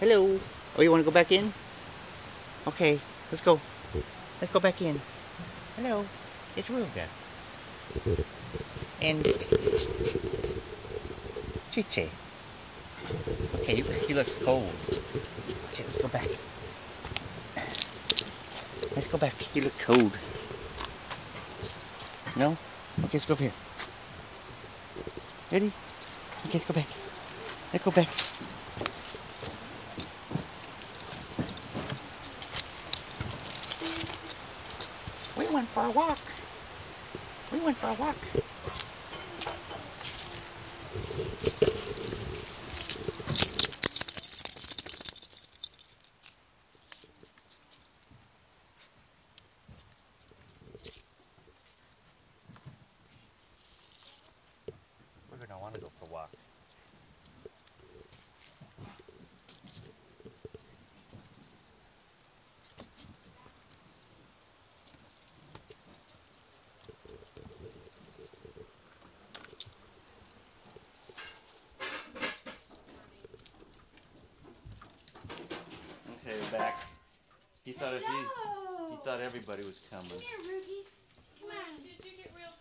Hello. Oh, you want to go back in? Okay, let's go. Let's go back in. Hello. It's Rugar. And Cheechi. Okay, he looks cold. Okay, let's go back. Let's go back. He looks cold. No? Okay, let's go over here. Ready? Okay, let's go back. Let's go back. We went for a walk. We went for a walk. We're gonna want to go for a walk. Okay, we're back. He thought everybody was coming. Come here, Rugie. Come on. Did you get real